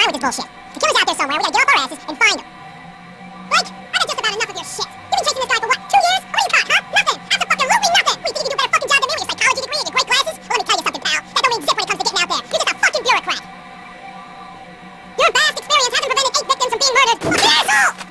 done with this bullshit. The killer's out there somewhere. We gotta get off our asses and find him. Blake, I've had just about enough of your shit. You've been chasing this guy for what, 2 years? What do you got, huh? Nothing. Absolutely nothing. What, you think you do a better fucking job than me with your psychology degree and your great glasses? Well, let me tell you something, pal. That don't mean zip when it comes to getting out there. You're just a fucking bureaucrat. Your vast experience hasn't prevented 8 victims from being murdered. What an asshole!